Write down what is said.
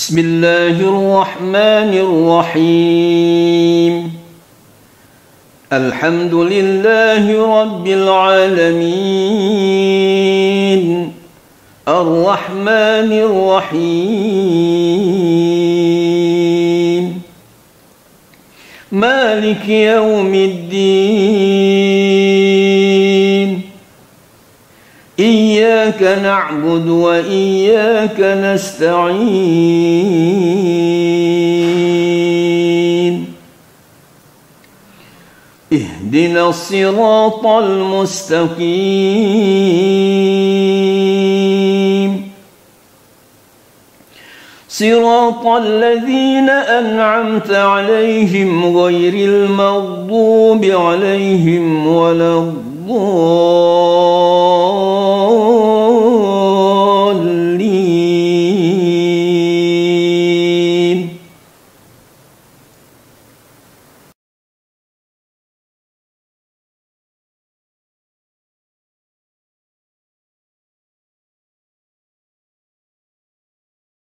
بسم الله الرحمن الرحيم. الحمد لله رب العالمين، الرحمن الرحيم، مالك يوم الدين. إياك نعبد وإياك نستعين. اهدنا الصراط المستقيم، صراط الذين أنعمت عليهم غير المغضوب عليهم ولا الضالين.